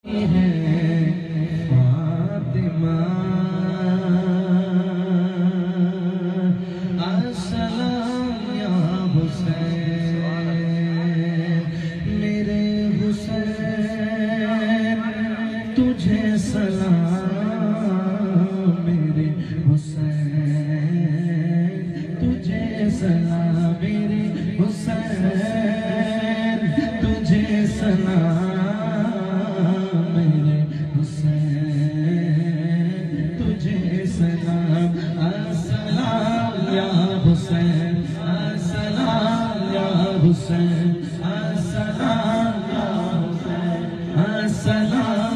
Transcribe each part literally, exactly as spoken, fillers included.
तुझे सलाम मेरे हुसैन, तुझे सलाम मेरे हुसैन, तुझे सलाम मेरे हुसैन, तुझे सलाम। अस्सलाम या हुसैन, अस्सलाम या हुसैन, अस्सलाम या हुसैन, अस्सलाम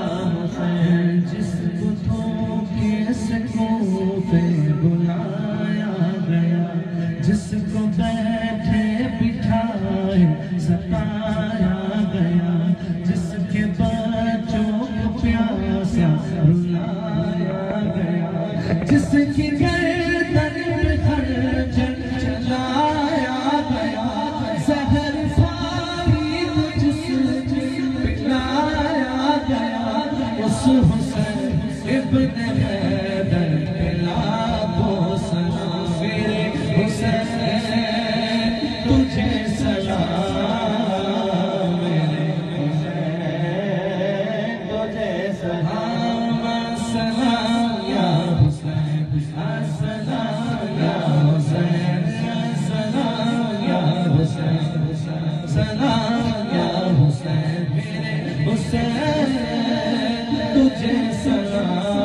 बुलाया गया, जिसको बैठे बिठाए सताया गया, जिसके बच्चों को प्यासा रुलाया गया, जिसकी गर्दन पे खंजर चलाया गया, जहर खाई को जिसने पिलाया गया, उस हुसैन इब्न हैदर तुझे सलाम मेरे हुसैन, तुझे सलाम। अस्सलाम या हुसैन, अस्सलाम या हुसैन, अस्सलाम या हुसैन, सलाम या हुसैन मेरे हुसैन, तुझे सलाम।